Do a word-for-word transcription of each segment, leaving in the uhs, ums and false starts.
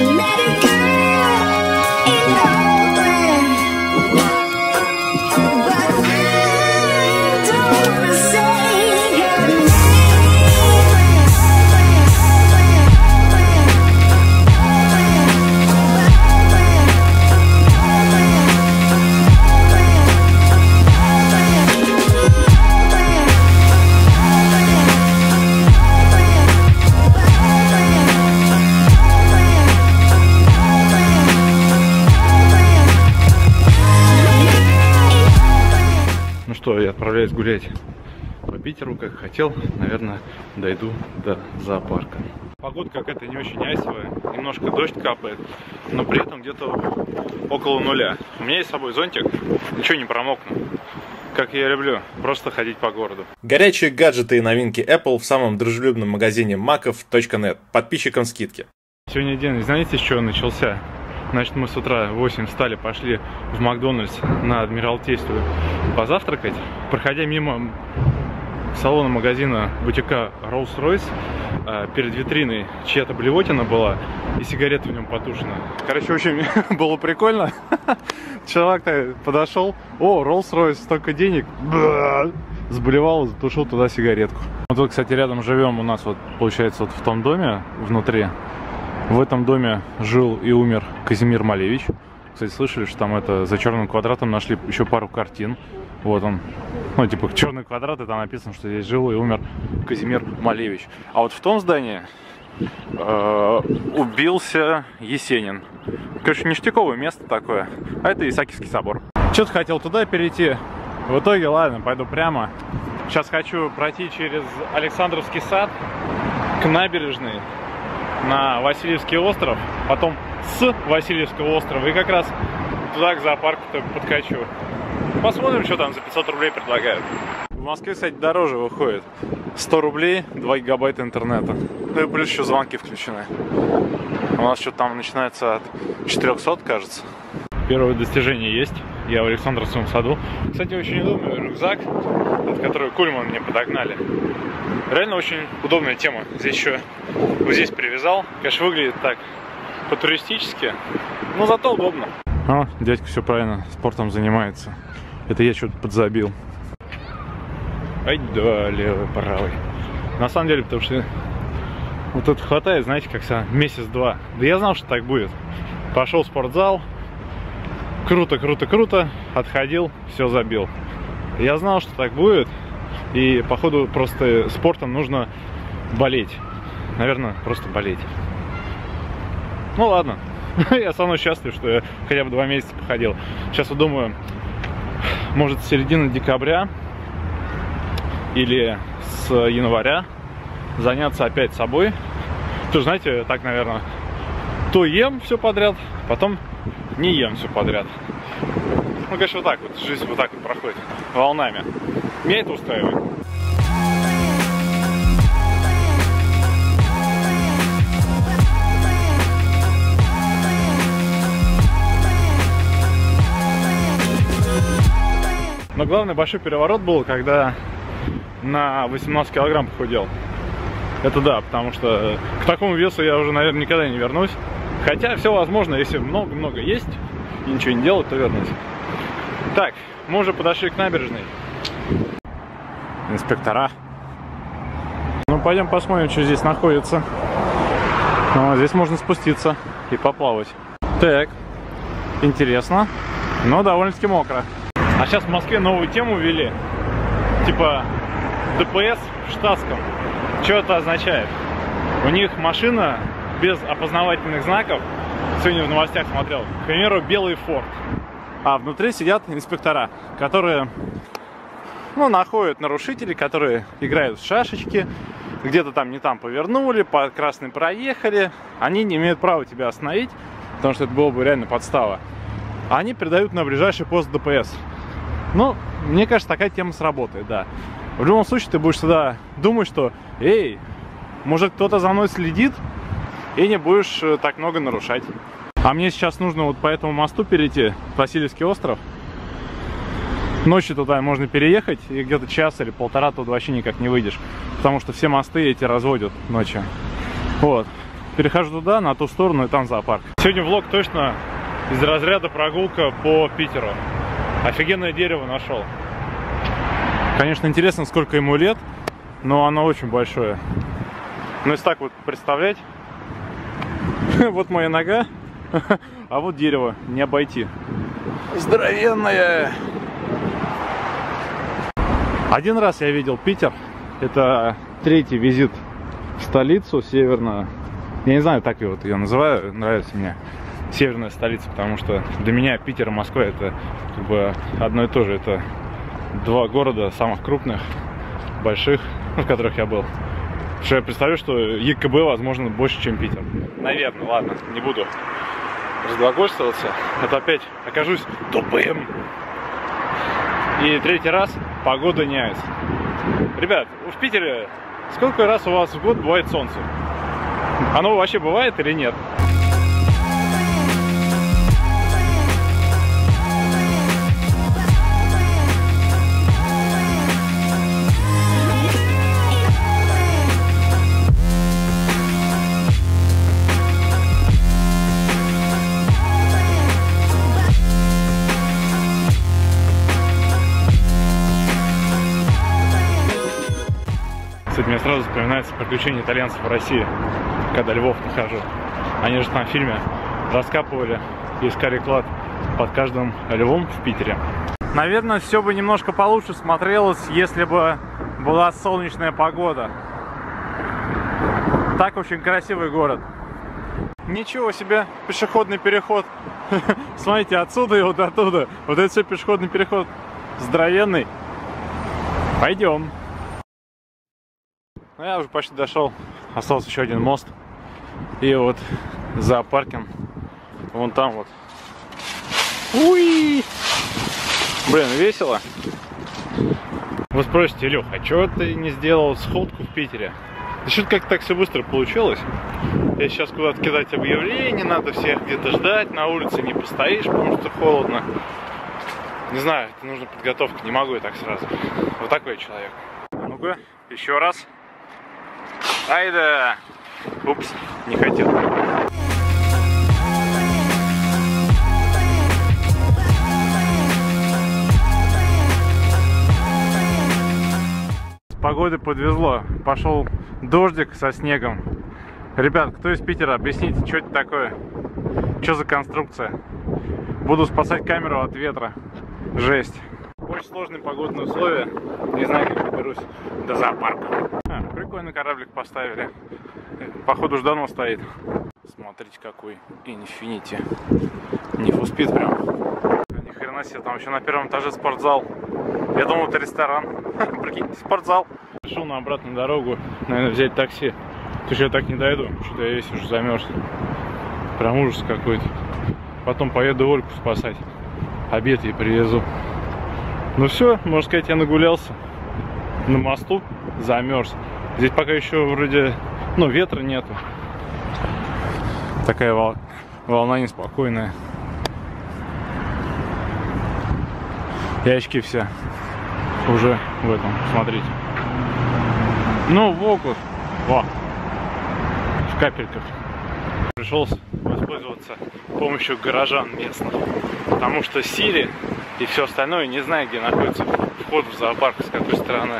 Я отправляюсь гулять по Питеру, как хотел. Наверное, дойду до зоопарка. Погода какая-то не очень айсовая. Немножко дождь капает, но при этом где-то около нуля. У меня есть с собой зонтик, ничего не промокну. Как я люблю, просто ходить по городу. Горячие гаджеты и новинки Apple в самом дружелюбном магазине маков точка нет. Подписчикам скидки. Сегодня день, знаете, с чего начался? Значит, мы с утра в восемь встали, пошли в Макдональдс на Адмиралтейство позавтракать. Проходя мимо салона магазина бутика Rolls-Royce, перед витриной чья-то блевотина была и сигарета в нем потушена. Короче, очень было прикольно. Чувак-то подошел: о, Rolls-Royce, столько денег. Сблевал, затушил туда сигаретку. Вот тут, кстати, рядом живем у нас, вот получается, вот в том доме внутри. В этом доме жил и умер Казимир Малевич. Кстати, слышали, что там это за черным квадратом нашли еще пару картин. Вот он. Ну, типа, черный квадрат, и там написано, что здесь жил и умер Казимир Малевич. А вот в том здании э, убился Есенин. Короче, ништяковое место такое. А это Исаакиевский собор. Что-то хотел туда перейти. В итоге, ладно, пойду прямо. Сейчас хочу пройти через Александровский сад к набережной на Васильевский остров, потом с Васильевского острова и как раз туда к зоопарку-то подкачу. Посмотрим, что там за пятьсот рублей предлагают. В Москве, кстати, дороже выходит. сто рублей, два гигабайта интернета. Ну и плюс еще звонки включены. У нас что-то там начинается от четырёхсот, кажется. Первое достижение есть. Я в Александровском саду. Кстати, очень удобный рюкзак, который Кульман мне подогнали. Реально очень удобная тема. Здесь еще вот здесь привязал. Конечно, выглядит так по-туристически, но зато удобно. О, дядька все правильно спортом занимается. Это я что-то подзабил. Ай да, левый, правый. На самом деле, потому что вот тут хватает, знаете, как месяц-два. Да я знал, что так будет. Пошел в спортзал. Круто, круто, круто. Отходил, все забил. Я знал, что так будет. И, походу, просто спортом нужно болеть. Наверное, просто болеть. Ну ладно. Я со мной счастлив, что я хотя бы два месяца походил. Сейчас вот думаю, может, с середины декабря или с января заняться опять собой. Тоже, знаете, так, наверное, то ем все подряд, потом не ем все подряд. Ну, конечно, вот так вот. Жизнь вот так вот проходит волнами. Меня это устраивает. Но главный большой переворот был, когда на восемнадцать килограмм похудел. Это да, потому что к такому весу я уже, наверное, никогда не вернусь. Хотя все возможно, если много-много есть и ничего не делать, то вернусь. Так, мы уже подошли к набережной. Инспектора. Ну, пойдем посмотрим, что здесь находится. Ну, здесь можно спуститься и поплавать. Так, интересно, но довольно-таки мокро. А сейчас в Москве новую тему ввели. Типа ДПС в штатском. Что это означает? У них машина без опознавательных знаков. Сегодня в новостях смотрел. К примеру, белый Форд. А внутри сидят инспектора, которые, ну, находят нарушителей, которые играют в шашечки, где-то там не там повернули, по красной проехали. Они не имеют права тебя остановить, потому что это было бы реально подстава. Они передают на ближайший пост ДПС. Ну, мне кажется, такая тема сработает, да. В любом случае, ты будешь всегда думать, что, эй, может, кто-то за мной следит, и не будешь так много нарушать. А мне сейчас нужно вот по этому мосту перейти, Васильевский остров. Ночью туда можно переехать, и где-то час или полтора туда вообще никак не выйдешь, потому что все мосты эти разводят ночью. Вот. перехожу туда, на ту сторону, и там зоопарк. Сегодня влог точно из разряда прогулка по Питеру. Офигенное дерево нашел. Конечно, интересно, сколько ему лет, но оно очень большое. Ну, если так вот представлять, вот моя нога, а вот дерево, не обойти. Здоровенное! Один раз я видел Питер. Это третий визит в столицу северную. Я не знаю, так я вот ее называю, нравится мне. Северная столица, потому что для меня Питер и Москва это как бы одно и то же. Это два города самых крупных, больших, в которых я был. Потому что я представляю, что ЕКБ, возможно, больше, чем Питер. Наверное, ладно, не буду разглагольствоваться. Это опять окажусь тупым. И третий раз погода не айс. Ребят, в Питере сколько раз у вас в год бывает солнце? Оно вообще бывает или нет? Кстати, мне сразу вспоминается приключения итальянцев в России, когда Львов нахожу. Они же там в фильме раскапывали и искали клад под каждым львом в Питере. Наверное, все бы немножко получше смотрелось, если бы была солнечная погода. Так очень красивый город. Ничего себе, пешеходный переход. Смотрите, отсюда и вот оттуда. Вот это все пешеходный переход здоровенный. Пойдем. Ну, я уже почти дошел. Остался еще один мост. И вот зоопаркинг. Вон там вот. Уи! Блин, весело. Вы спросите, Лех, а чего ты не сделал сходку в Питере? Да что-то как-то так все быстро получилось. Я сейчас куда-то кидать объявления, надо всех где-то ждать, на улице не постоишь, потому что холодно. Не знаю, это нужна подготовка, не могу я так сразу. Вот такой человек. Ну-ка, еще раз. Ай да! Упс, не хотел. С погодой подвезло. Пошел дождик со снегом. Ребят, кто из Питера, объясните, что это такое? Что за конструкция? Буду спасать камеру от ветра. Жесть. Очень сложные погодные условия. Не знаю, как доберусь до зоопарка. А, прикольный кораблик поставили. Походу ж давно стоит. Смотрите, какой Infinity. Не фуспит прям. Ни хрена себе, там еще на первом этаже спортзал. Я думал, это ресторан. Прикиньте, спортзал. Решил на обратную дорогу, наверное, взять такси. Потому что я так не дойду. Что-то я весь уже замерз. Прям ужас какой-то. Потом поеду Ольку спасать. Обед ей привезу. Ну все, можно сказать, я нагулялся. На мосту замерз. Здесь пока еще вроде, ну, ветра нету. Такая вол... волна неспокойная. И очки все уже в этом, смотрите. Ну, в окус. Во. В капельках. Пришел воспользоваться помощью горожан местных. Потому что Сири и все остальное не знаю, где находится вход в зоопарк, с какой стороны.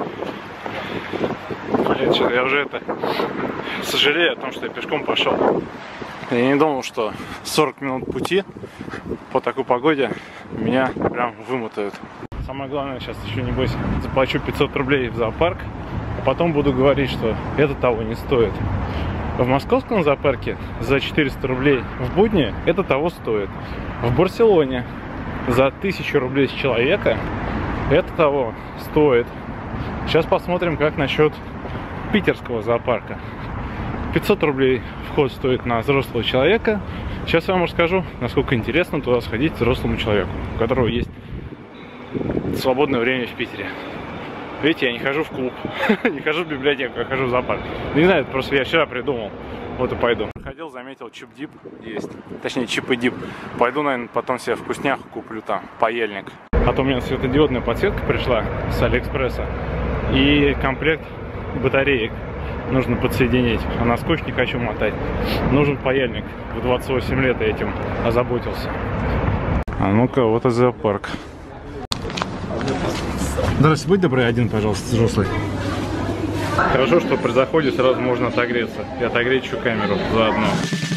Блин, что-то я уже это сожалею о том, что я пешком пошел. Я не думал, что сорок минут пути по такой погоде меня прям вымотают. Самое главное, сейчас еще небось заплачу пятьсот рублей в зоопарк, а потом буду говорить, что это того не стоит. В московском зоопарке за четыреста рублей в будни это того стоит. В Барселоне за тысячу рублей с человека это того стоит. Сейчас посмотрим, как насчет питерского зоопарка. пятьсот рублей вход стоит на взрослого человека. Сейчас я вам расскажу, насколько интересно туда сходить взрослому человеку, у которого есть свободное время в Питере. Видите, я не хожу в клуб, не хожу в библиотеку, я хожу в зоопарк. Не знаю, это просто я вчера придумал. Вот и пойду. Проходил, заметил, чип-дип есть. Точнее, чип и дип. Пойду, наверное, потом себе вкусняху куплю там, паяльник. А то у меня светодиодная подсветка пришла с Алиэкспресса. И комплект батареек нужно подсоединить. А на скотч не хочу мотать. Нужен паяльник. В двадцать восемь лет я этим озаботился. А ну-ка, вот и зоопарк. Здравствуйте, будь добрый, один, пожалуйста, взрослый. Хорошо, что при заходе сразу можно отогреться. И отогреть еще камеру заодно.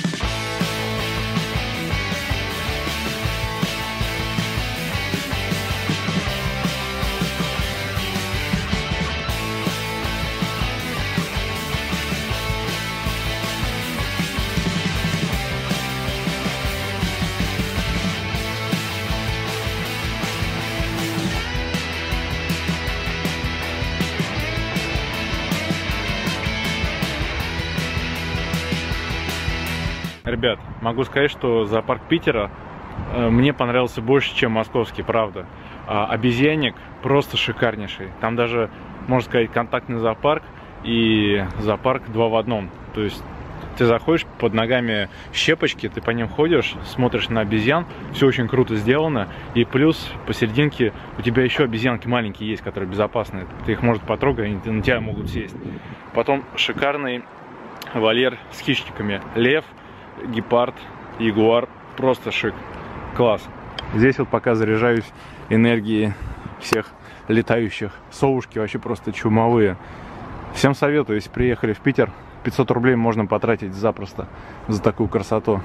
Ребят, могу сказать, что зоопарк Питера э, мне понравился больше, чем московский, правда. А, обезьянник просто шикарнейший. Там даже, можно сказать, контактный зоопарк и зоопарк два в одном. То есть ты заходишь, под ногами щепочки, ты по ним ходишь, смотришь на обезьян, все очень круто сделано. И плюс посерединке у тебя еще обезьянки маленькие есть, которые безопасные. Ты их, может, потрогать, они на тебя могут сесть. Потом шикарный вольер с хищниками. Лев, гепард, ягуар, просто шик, класс. Здесь вот пока заряжаюсь энергией всех летающих. Совушки вообще просто чумовые. Всем советую, если приехали в Питер, пятьсот рублей можно потратить запросто за такую красоту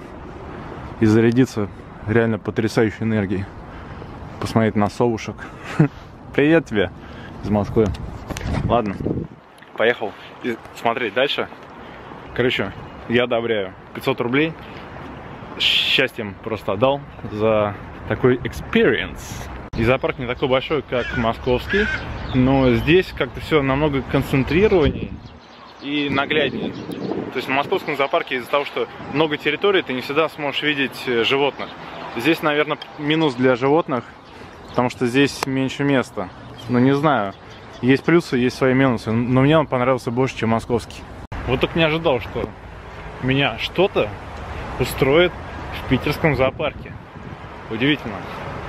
и зарядиться реально потрясающей энергией. Посмотреть на совушек. Привет тебе из Москвы. Ладно, поехал и смотреть дальше. Короче, я одобряю. пятьсот рублей счастьем просто отдал за такой experience. И зоопарк не такой большой, как московский, но здесь как-то все намного концентрированней и нагляднее. То есть в московском зоопарке из-за того, что много территорий, ты не всегда сможешь видеть животных. Здесь, наверное, минус для животных, потому что здесь меньше места. Но не знаю, есть плюсы, есть свои минусы, но мне он понравился больше, чем московский. Вот так не ожидал, что меня что-то устроит в питерском зоопарке. Удивительно,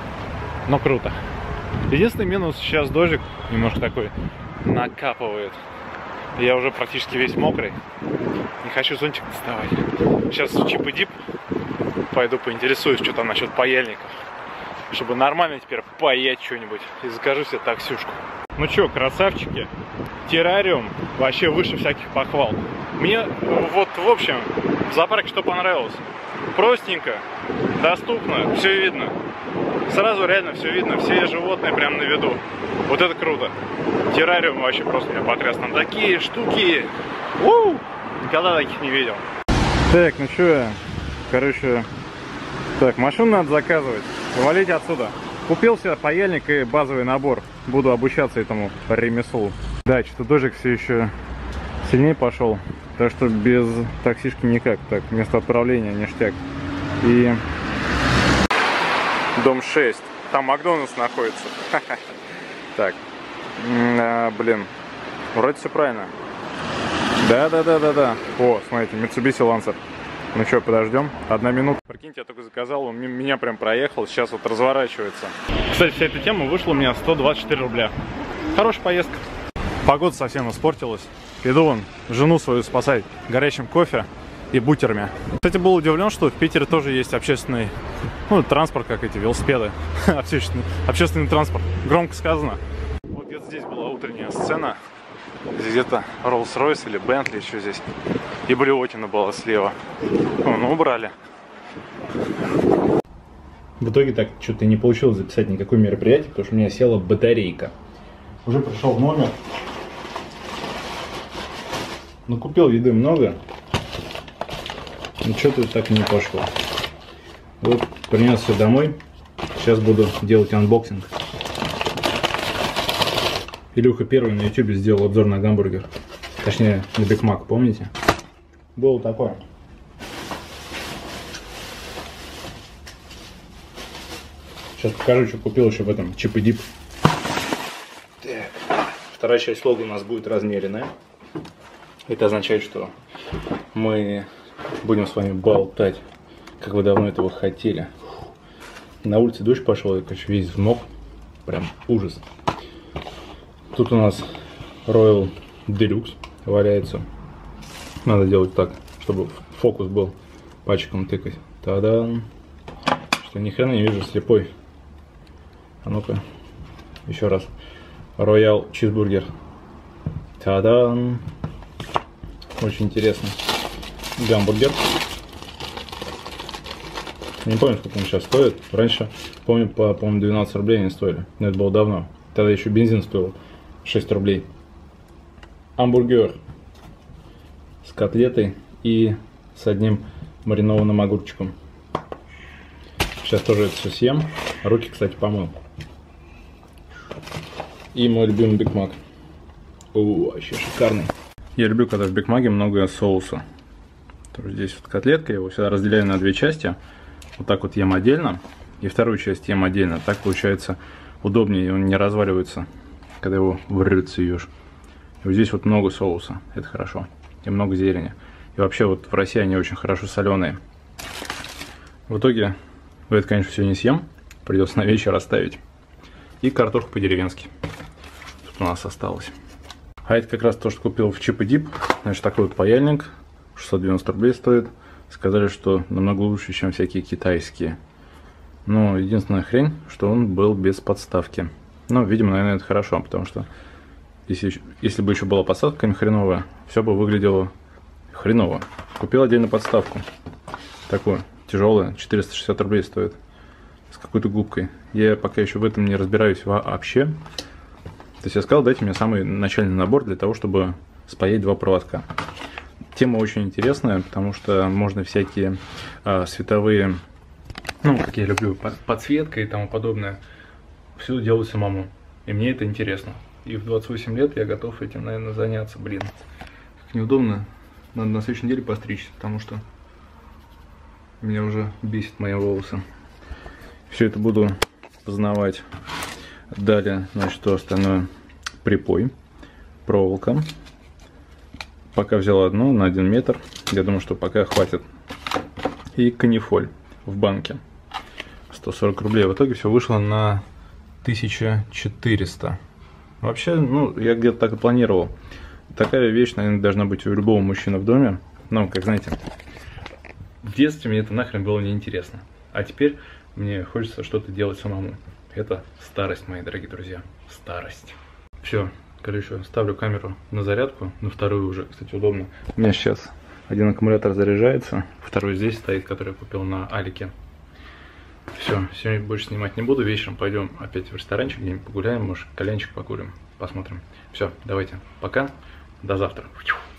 но круто. Единственный минус, сейчас дождик немножко такой накапывает. Я уже практически весь мокрый. Не хочу зонтик доставать. Сейчас в Чип и Дип пойду поинтересуюсь, что там насчет паяльников. Чтобы нормально теперь паять что-нибудь. И закажу себе таксюшку. Ну что, красавчики, террариум вообще выше всяких похвал. Мне вот в общем в зоопарке что понравилось? Простенько, доступно, все видно. Сразу реально все видно, все животные прям на виду. Вот это круто. Террариум вообще просто меня потряс. Там такие штуки. У-у-у! Никогда таких не видел. Так, ну что, короче, так, машину надо заказывать. Валите отсюда. Купил себе паяльник и базовый набор. Буду обучаться этому ремеслу. Да, что-то дождик все еще сильнее пошел. Так что без таксишки никак. Так, место отправления ништяк. И дом шесть. Там Макдональдс находится. Так. Блин. Вроде все правильно. Да-да-да-да-да. О, смотрите, Mitsubishi Lancer. Ну что, подождем. Одна минута. Прикиньте, я только заказал, он меня прям проехал, сейчас вот разворачивается. Кстати, вся эта тема вышла у меня сто двадцать четыре рубля. Хорошая поездка. Погода совсем испортилась. Иду вон жену свою спасать горячим кофе и бутерами. Кстати, был удивлен, что в Питере тоже есть общественный, ну, транспорт, как эти велосипеды. общественный, общественный транспорт. Громко сказано. Вот где-то здесь была утренняя сцена. Здесь где-то Rolls-Royce или Bentley еще здесь. И Блевотина была слева. О, ну, убрали. В итоге так что-то не получилось записать никакое мероприятие, потому что у меня села батарейка. Уже пришел в номер. Накупил еды много. Но что-то так и не пошло. Вот, принес все домой. Сейчас буду делать анбоксинг. Илюха первый на ютубе сделал обзор на гамбургер. Точнее, на Биг Мак, помните? Было такое. Сейчас покажу, что купил еще в этом Чип и Дип. Так. Вторая часть влога у нас будет размеренная. Это означает, что мы будем с вами болтать, как вы давно этого хотели. На улице дождь пошел, я, короче, весь взмок. Прям ужас. Тут у нас Royal Deluxe валяется. Надо делать так, чтобы фокус был. Пальчиком тыкать. Та-дам. Что ни хрена не вижу, слепой. А ну-ка. Еще раз. Роял чизбургер. Та-дам. Очень интересно. Гамбургер. Не помню, сколько он сейчас стоит. Раньше, помню, по, по-моему, двенадцать рублей они стоили. Но это было давно. Тогда еще бензин стоил шесть рублей. Hamburger с котлетой и с одним маринованным огурчиком. Сейчас тоже это все съем. Руки, кстати, помыл. И мой любимый Биг Мак. О, вообще шикарный. Я люблю, когда в Биг Маке много соуса. Здесь вот котлетка, я его всегда разделяю на две части. Вот так вот ем отдельно. И вторую часть ем отдельно. Так получается удобнее, и он не разваливается, когда его в ры цюешь. И вот здесь вот много соуса. Это хорошо. И много зелени. И вообще вот в России они очень хорошо соленые. В итоге, это, конечно, все не съем. Придется на вечер оставить. И картошку по-деревенски. Тут у нас осталось. А это как раз то, что купил в Чип и Дип. Значит, такой вот паяльник. шестьсот девяносто рублей стоит. Сказали, что намного лучше, чем всякие китайские. Но единственная хрень, что он был без подставки. Ну, видимо, наверное, это хорошо, потому что если, если бы еще была подставка хреновая, все бы выглядело хреново. Купил отдельно подставку. Такую, тяжелая, четыреста шестьдесят рублей стоит. С какой-то губкой. Я пока еще в этом не разбираюсь вообще. То есть я сказал, дайте мне самый начальный набор для того, чтобы спаять два проводка. Тема очень интересная, потому что можно всякие э, световые, ну, как я люблю, подсветка и тому подобное, все делать самому. И мне это интересно. И в двадцать восемь лет я готов этим, наверное, заняться. Блин, как неудобно. Надо на следующей неделе постричься, потому что меня уже бесит мои волосы. Все это буду познавать. Далее, значит, что остальное? Припой, проволока. Пока взял одну на один метр. Я думаю, что пока хватит. И канифоль в банке. сто сорок рублей. В итоге все вышло на тысячу четыреста. Вообще, ну, я где-то так и планировал. Такая вещь, наверное, должна быть у любого мужчины в доме. Ну, как знаете, в детстве мне это нахрен было неинтересно. А теперь мне хочется что-то делать самому. Это старость, мои дорогие друзья. Старость. Все. Короче, ставлю камеру на зарядку, на вторую уже, кстати, удобно. У меня сейчас один аккумулятор заряжается, второй здесь стоит, который я купил на Алике. Все, сегодня больше снимать не буду, вечером пойдем опять в ресторанчик, где-нибудь погуляем, может, кальянчик покурим, посмотрим. Все, давайте, пока, до завтра.